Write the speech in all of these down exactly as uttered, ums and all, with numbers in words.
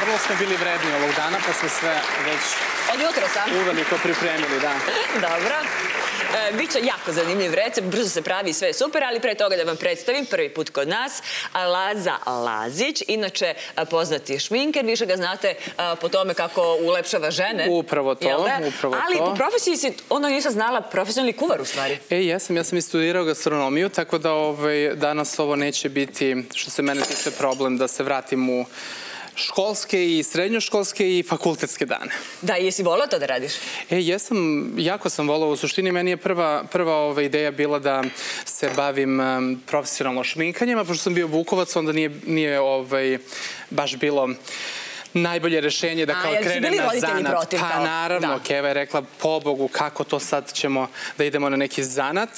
vrlo smo bili vredni ovog dana, pa smo sve već od jutra sam uveliko pripremili, da. Dobro. Biće jako zanimljiv recept, brzo se pravi i sve je super, ali pre toga da vam predstavim prvi put kod nas Laza Lazić, inače poznati šminker, više ga znate po tome kako ulepšava žene. Upravo to, upravo to. Ali po profesiji si, onda nisam znala, profesionalni kuvar u stvari. E, jesam, ja sam i studirao gastronomiju, tako da danas ovo neće biti, što se mene tiče, problem da se vratim u školske i srednjoškolske i fakultetske dane. Da, jesi volao to da radiš? E, jesam, jako sam volao. U suštini meni je prva ideja bila da se bavim profesionalno šminkanjem, a pošto sam bio Vukovac, onda nije baš bilo najbolje rešenje da kao krenem na zanat. Pa naravno, Keva je rekla, pobogu, kako to sad ćemo da idemo na neki zanat.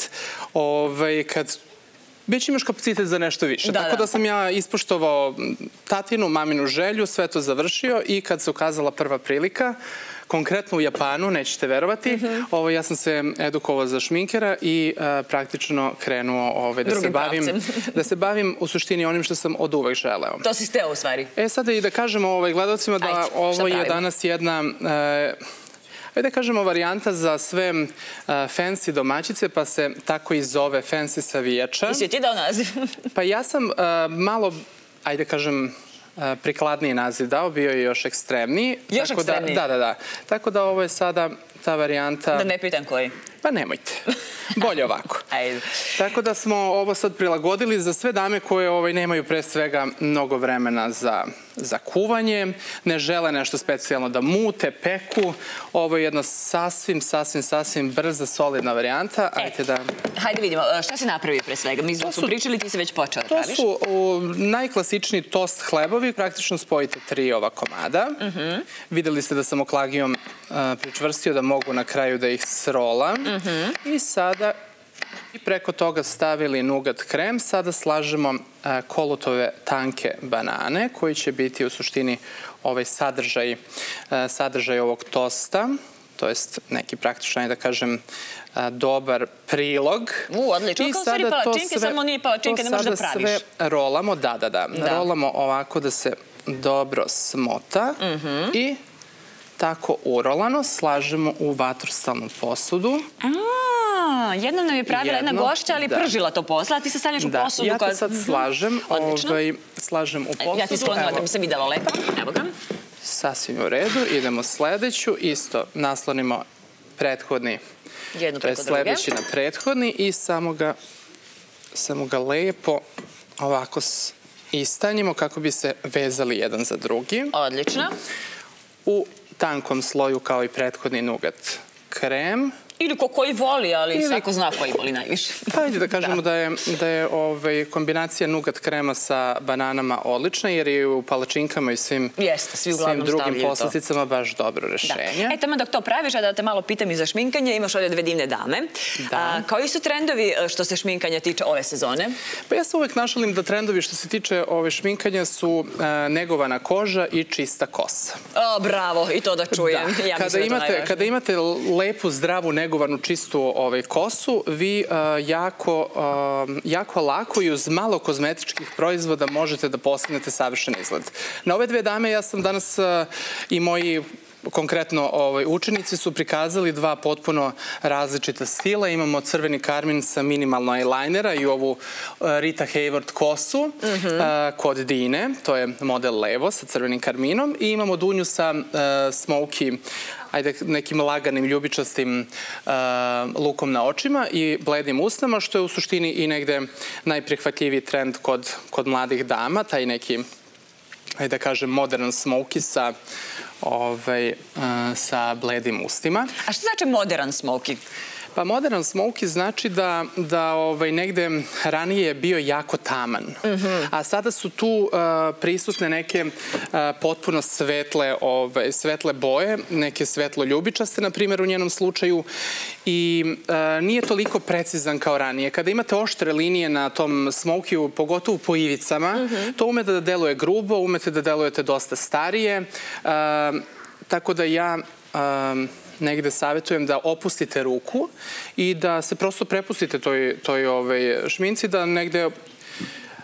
Kad već imaš kapacitet za nešto više. Tako da sam ja ispoštovao tatinu, maminu želju, sve to završio i kad se ukazala prva prilika, konkretno u Japanu, nećete verovati, ja sam se edukovao za šminkera i praktično krenuo da se bavim u suštini onim što sam od uvek želeo. To si steo u stvari. E sada i da kažemo gledalcima da ovo je danas jedna... Ajde da kažemo varijanta za sve fancy domaćice, pa se tako i zove fancy savijača. I si ti dao naziv? Pa ja sam malo, ajde da kažem, prikladniji naziv dao, bio je još ekstremniji. Još ekstremniji? Da, da, da. Tako da ovo je sada ta varijanta... Da ne pitam koji? Pa nemojte. Bolje ovako. Ajde. Tako da smo ovo sad prilagodili za sve dame koje nemaju pre svega mnogo vremena za kuvanje, ne žele nešto specijalno da mute, peku. Ovo je jedna sasvim, sasvim, sasvim brza, solidna varijanta. Ajde da... Hajde vidimo, šta si napravio pre svega? Mi smo pričali, ti se već počeo da praviš. To su najklasičniji tost hlebovi, praktično spojite tri ova komada. Videli ste da sam oklagijom pričvrstio da mogu na kraju da ih srolam. I sada i preko toga stavili nugat krem. Sada slažemo kolutove tanke banane koji će biti u suštini ovaj sadržaj ovog tosta. To jest neki praktično, da kažem, dobar prilog. U, odlično. Kao stvari palačinke, samo nije palačinke, ne možeš da praviš. Sada sve rolamo, da, da, da. Rolamo ovako da se dobro smota i tako urolano slažemo u vatrostalnu posudu. Aaa, jednom nam je pravila jedna gošća, ali pržila to posla, a ti se stavljaš u posudu. Da, ja to sad slažem. Slažem u posudu. Ja ti sklonila da bi se videla lepo. Evo ga. Sasvim u redu. Idemo sledeću. Isto naslonimo prethodni. Jednu preko druge. Sledeći na prethodni i samo ga lepo ovako istanjimo kako bi se vezali jedan za drugi. Odlično. U tankom sloju kao i prethodni nugat krem. Ili ko koji voli, ali svako zna koji voli najviše. Hajde da kažemo da je kombinacija nugat krema sa bananama odlična, jer je u palačinkama i svim drugim poslasticama baš dobro rešenje. E, tamo dok to praviš, a da te malo pitam i za šminkanje, imaš ovdje dve divne dame. Koji su trendovi što se šminkanja tiče ove sezone? Pa ja se uvek našalim da trendovi što se tiče ove šminkanja su negovana koža i čista kosa. O, bravo, i to da čujem. Kada imate lepu, zdravu, negovanu čistu kosu, vi jako lako i uz malo kozmetičkih proizvoda možete da postignete savršen izgled. Na ove dve dame ja sam danas i moji konkretno učenici su prikazali dva potpuno različita stila. Imamo crveni karmin sa minimalno eylinera i ovu Rita Hayworth kosu kod Dine, to je model levo sa crvenim karminom, i imamo Dunju sa smoky, ajde, nekim laganim, ljubičastim lukom na očima i bledim usnama, što je u suštini i negde najprihvatljiviji trend kod mladih dama, taj neki, ajde da kažem, modern smoky sa bledim ustima. A što znači modern smoky? Pa modern smoky znači da negde ranije je bio jako taman, a sada su tu prisutne neke potpuno svetle boje, neke svetlo-ljubičaste, na primjer, u njenom slučaju, i nije toliko precizan kao ranije. Kada imate oštre linije na tom smokiju, pogotovo po ivicama, to umete da deluje grubo, umete da delujete dosta starije, tako da ja negde savjetujem da opustite ruku i da se prosto prepustite toj šminci, da negde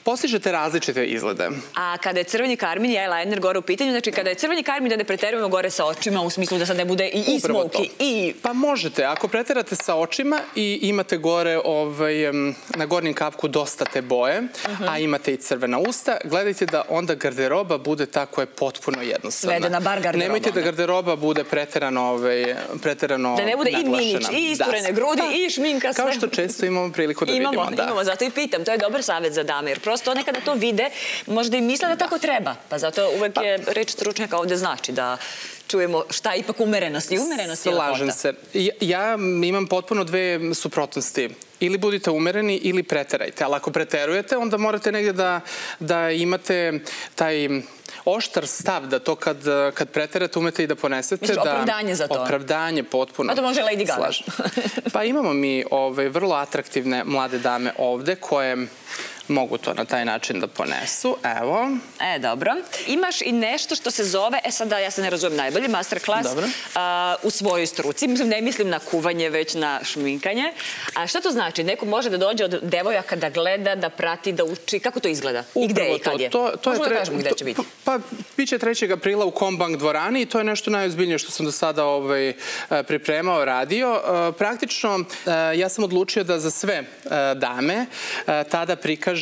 postižete različite izglede. A kada je crveni karmin i eyeliner gore u pitanju, znači kada je crveni karmin da ne preterujemo gore sa očima, u smislu da sad ne bude i smoky i... Pa možete, ako preterate sa očima i imate gore na gornjem kapku dosta te boje, a imate i crvena usta, gledajte da onda garderoba bude ta koja je potpuno jednostavna. Svedena, bar garderoba. Nemojte da garderoba bude preterano naglašena. Da ne bude i minić, i isturene grudi, i šminka, sve. Kao što često imamo priliku da vidimo. Imamo, imamo, zato i pitam. To je dobar savjet za dame, jer prosto nekada to vide, možda i misle da tako treba. Pa zato uvek je reč stručnjaka ovde znači da čujemo šta je ipak umerenost i umerenost je lepota. Slažem se. Ja imam potpuno dve suprotnosti. Ili budite umereni ili preterajte. Ali ako preterujete, onda morate negdje da imate taj oštar stav da to kad preterate umete i da ponesete. Misliš opravdanje za to? Opravdanje, potpuno. A to može Lady Gaga. Pa imamo mi vrlo atraktivne mlade dame ovde koje mogu to na taj način da ponesu. Evo. E, dobro. Imaš i nešto što se zove, e sada ja se ne razumijem najbolje, masterclass u svojoj struci. Mislim, ne mislim na kuvanje, već na šminkanje. A šta to znači? Neko može da dođe od devojaka da gleda, da prati, da uči. Kako to izgleda? I gde je i kad je? Možemo da kažemo gde će biti? Pa, bit će trećeg aprila u Kombank dvorani i to je nešto najozbiljnije što sam do sada pripremao, radio. Praktično, ja sam odlučio da za sve dame tada prikažem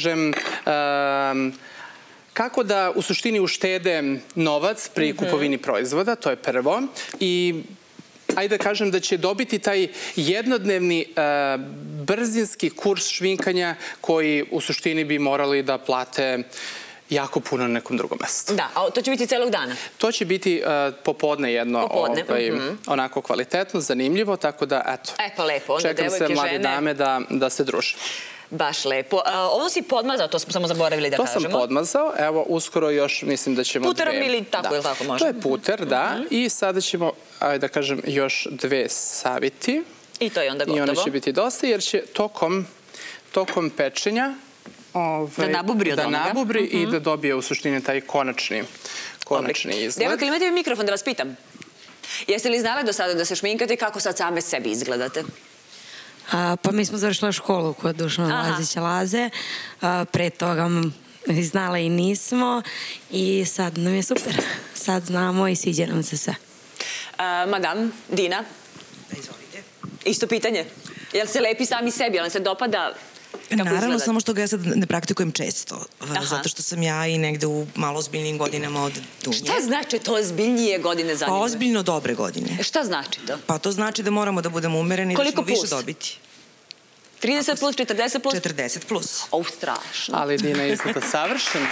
kako da u suštini uštede novac pri kupovini proizvoda, to je prvo. I ajde da kažem da će dobiti taj jednodnevni brzinski kurs šminkanja koji u suštini bi morali da plate jako puno na nekom drugom mestu. Da, a to će biti celog dana? To će biti popodne jedno, onako kvalitetno, zanimljivo, tako da, eto, e pa lepo, čekam sve mlade dame da se druže. Baš lepo. Ovo si podmazao, to smo samo zaboravili da kažemo. To sam podmazao, evo, uskoro još mislim da ćemo dve... Puterom ili tako ili tako može? To je puter, da, i sada ćemo, ajde da kažem, još dve saviti. I to je onda gotovo. I ono će biti dosta, jer će tokom pečenja da nabubri od onoga. Da nabubri i da dobije u suštini taj konačni izgled. Devojka, imate mi mikrofon da vas pitam? Jeste li znali do sada da se šminkate i kako sad same sebi izgledate? Pa mi smo završila školu kod Dušana Lazića Laze. Pre toga znala i nismo i sad nam je super. Sad znamo i sviđa nam se sve. Madam, Dina? Izvolite. Isto pitanje. Jel se lepi sami sebi? Jel se dopada? Naravno, samo što ga ja sad ne praktikujem često. Zato što sam ja i negde u malo ozbiljnijim godinama od Dunje. Šta znači to ozbiljnije godine za njim? Pa ozbiljno dobre godine. Šta znači to? Pa to znači da moramo da budemo umereni i da ćemo više dobiti. trideset plus, četrdeset plus? četrdeset plus. O, strašno. Ali Dina izgleda savršeno.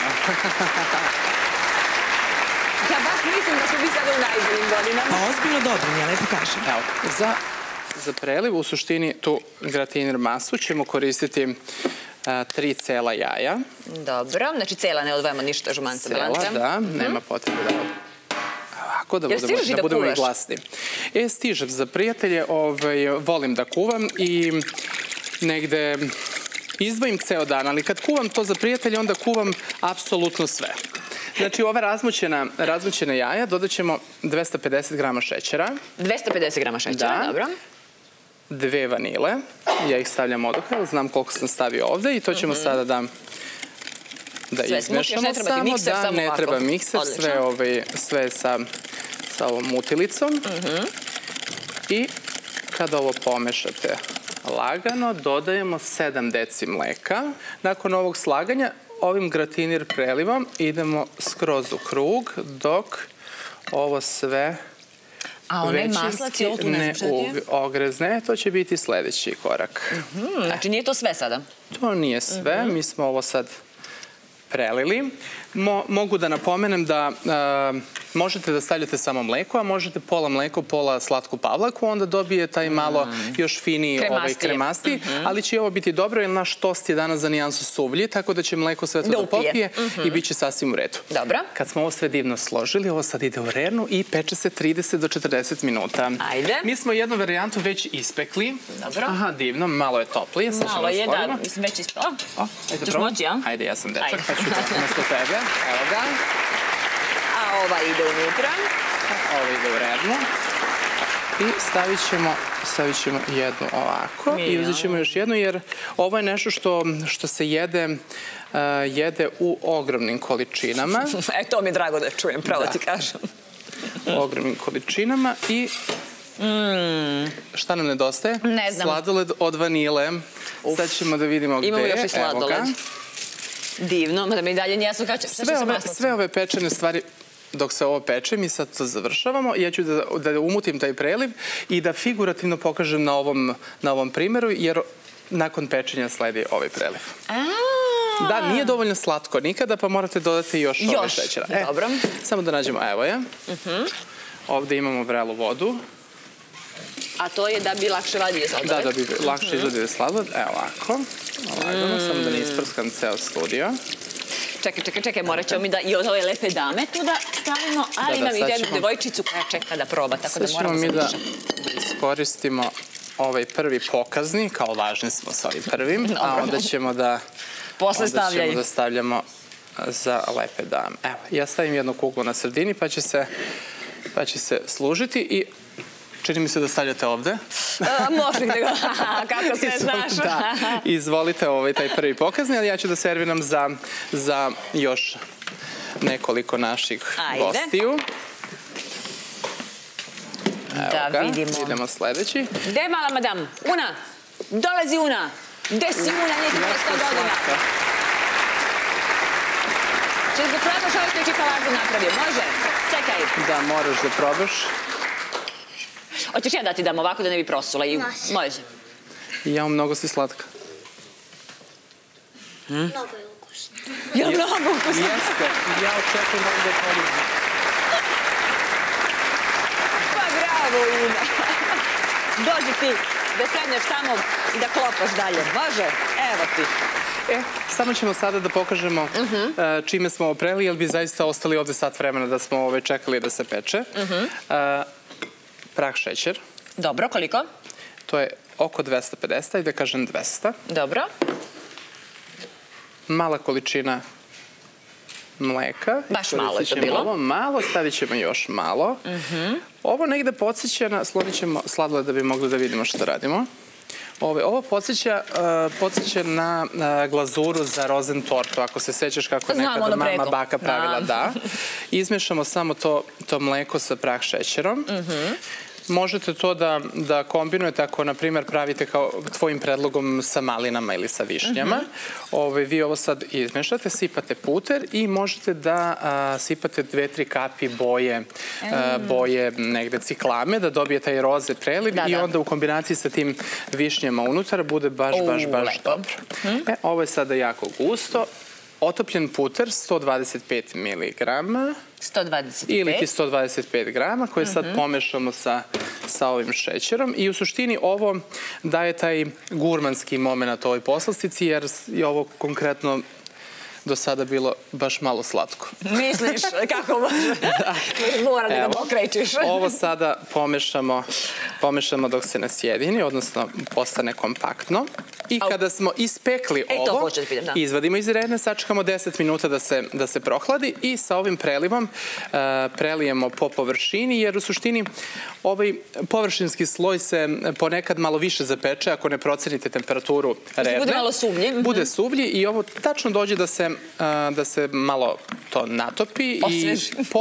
Ja baš mislim da smo mi sada u najboljim godinama. Pa ozbiljno dobro, ja lepo kažem. Evo, za preliv u suštini tu gratiner masu ćemo koristiti tri cela jaja. Dobro, znači cela ne odvajamo ništa žumanca belanca. Cela, da, nema potrebe da ovako da budemo i glasni. E, stižem za prijatelje, volim da kuvam i negde izdvojim ceo dan, ali kad kuvam to za prijatelje, onda kuvam apsolutno sve. Znači, ova razmućena jaja dodat ćemo dvesta pedeset grama šećera. dvesta pedeset grama šećera, dobro. Dve vanile, ja ih stavljam odmah, znam koliko sam stavio ovde i to ćemo sada da izmešamo samo, da ne treba mikser, sve sa ovom mutilicom. I kada ovo pomešate lagano, dodajemo sedam deci mleka. Nakon ovog slaganja, ovim gratinir prelivom idemo skroz u krug, dok ovo sve većinski ne ogrezne. To će biti sljedeći korak. Znači nije to sve sada? To nije sve. Mi smo ovo sad prelili. Mogu da napomenem da možete da stavljate samo mleko, a možete pola mleko, pola slatku pavlaku, onda dobije taj malo još finiji kremasti, ali će ovo biti dobro jer naš tost je danas za nijansu suvlji, tako da će mleko sve to da popije i bit će sasvim u redu. Dobro. Kad smo ovo sve divno složili, ovo sad ide u rernu i peče se trideset do četrdeset minuta. Ajde. Mi smo jednu varijantu već ispekli. Dobro. Aha, divno, malo je toplije. Malo je, da, mislim već ispekla. Češ moći, ja? Ajde, ja sam dečak, pa ću tako mesto tebe. Evo ga. A ova ide unutra. Ovo ide u rednu. I stavit ćemo, stavit ćemo jednu ovako i uzet ćemo još jednu, jer ovo je nešto što, što se jede, uh, jede u ogromnim količinama. E, to mi je drago da čujem, pravo ti kažem. U ogromnim količinama i mm. šta nam nedostaje? Ne znam. Sladoled od vanile. Uf. Sad ćemo da vidimo gde je. Imamo još i sladoled. Divno, mada mi i dalje njesu kače. Sve ove, sve ove pečene stvari, dok se ovo peče, mi sad to završavamo. Ja ću da, da umutim taj preliv i da figurativno pokažem na ovom, na ovom primjeru, jer nakon pečenja sledi ovaj preliv. Da, nije dovoljno slatko nikada, pa morate dodati još, još. ove šećera. E, dobro. Samo da nađemo, evo je. Uh-huh. Ovde imamo vrelu vodu. A to je da bi lakše vadili sladoled? Da, da bi lakše izvadili sladoled. Evo ovako. Lagano, mm. samo da ne isprskam ceo studio. Čekaj, čekaj, čekaj, morat ćemo mi da i od ove lepe dame tu da stavimo, a imam i jednu devojčicu koja čeka da proba, tako da moramo se više. Sad ćemo mi da iskoristimo ovaj prvi pokazni, kao važni smo sa ovim prvim, a onda ćemo da... Posle stavljaju. Onda ćemo da stavljamo za lepe dame. Evo, ja stavim jednu kuglu na sredini, pa će se, pa će se služiti i čini mi se da stavljate ovde. Može gde ga, kako sve znaš. Da, izvolite ovaj taj prvi pokazni, ali ja ću da serviram za, za još nekoliko naših gostiju. Da vidimo. Idemo sledeći. Gde je mala madam? Una? Dolazi Una. Gde si Una? Nije ti prosto godina. Češ da probaš ovo što je Čikalaza napravio? Može? Čekaj. Da, moraš da probaš. Hoćeš ja da ti dam ovako da ne bi prosula? Može. Ja, mnogo si slatka. Mnogo je ukusno. Ja, mnogo ukusno. Jeste. Ja očekujem da je poljubi. Pa bravo, Una. Dođi ti da sedneš tamo i da klopaš dalje. Može? Evo ti. E, samo ćemo sada da pokažemo čime smo opreli, jer bi zaista ostali ovde sat vremena da smo čekali da se peče. Prah šećer. Dobro, koliko? To je oko dvesta pedeset, ajde da kažem dvesta. Dobro. Mala količina mleka. Baš malo je to bilo. Ovo malo, stavit ćemo još malo. Ovo negde podsjeća na, slonit ćemo sladoled da bi mogli da vidimo što radimo. Ovo podsjeća na glazuru za rozen tortu, ako se sećaš kako je nekada mama, baka pravila, da. Izmešamo samo to mleko sa prah šećerom. Možete to da kombinujete ako, na primjer, pravite kao tvojim predlogom sa malinama ili sa višnjama. Vi ovo sad izmešate, sipate puter i možete da sipate dve, tri kapi boje, boje negde ciklame, da dobije taj roze preliv i onda u kombinaciji sa tim višnjama unutar bude baš, baš, baš dobro. Ovo je sada jako gusto. Otopljen puter, sto dvadeset pet miligrama. sto dvadeset pet? Ili ti sto dvadeset pet grama, koje sad pomešamo sa ovim šećerom. I u suštini ovo daje taj gurmanski moment ovoj poslastici, jer je ovo konkretno do sada bilo baš malo slatko. Misliš, kako može? Mora da ga pokrećiš. Ovo sada pomešamo dok se ne sjedini, odnosno postane kompaktno. I kada smo ispekli ovo, izvadimo iz rene, sačekamo deset minuta da se prohladi i sa ovim prelivom prelijemo po površini, jer u suštini ovaj površinski sloj se ponekad malo više zapeče ako ne procenite temperaturu rene. Bude malo suvlji. Bude suvlji i ovo tačno dođe da se da se malo to natopi i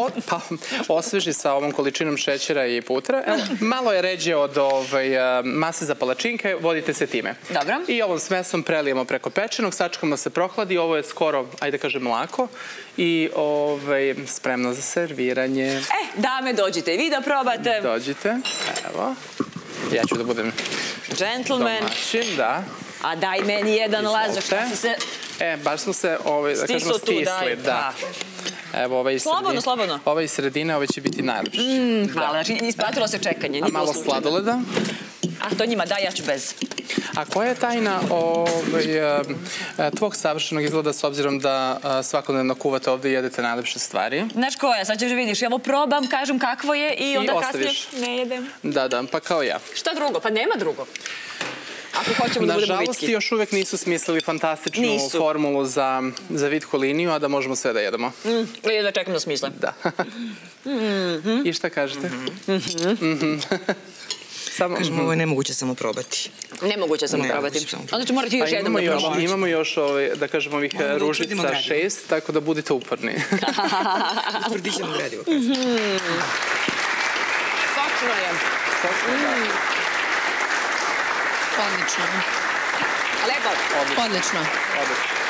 osveži sa ovom količinom šećera i putra. Malo je ređe od mase za palačinke, vodite se time. Dobro. I ovom smesom prelijemo preko pečenog, sačekamo se prohladi, ovo je skoro, ajde kažem, lako i spremno za serviranje. E, dame, dođite i vi da probate. Dođite, evo. Ja ću da budem domaćin, da. A daj meni jedan Lazo, šta si se... E, baš smo se, da kažemo, stisli, da. Evo, ovaj iz sredine. Slobodno, slobodno. Ovaj iz sredine, ovaj će biti najlepši. Hvala, znači ispratilo se čekanje. A malo sladoleda. A to njima daj, ja ću bez. A koja je tajna tvog savršenog izgleda, s obzirom da svakodnevno kuvate ovde i jedete najlepše stvari? Znaš koja, sad ćeš da vidiš, ja ovo probam, kažem kakvo je i onda kasnije ne jedem. Da, da, pa kao ja. Šta drugo? Pa nema drugo. Ako hoćemo da budemo vitki. Nažalost, još uvek nisu smislili fantastičnu formulu za vitku liniju, a da možemo sve da jedemo. I da čekam da smisle. Da. I šta kažete? kažem, ovo je nemoguće samo probati. Nemoguće samo probati. Onda ću morati još jednom da probati. Imamo još, da kažem, ovih ružica šest, tako da budite uporni. Utvrdit ćemo gradivo. Sočno je. Odlično. Lepo. Odlično. Odlično.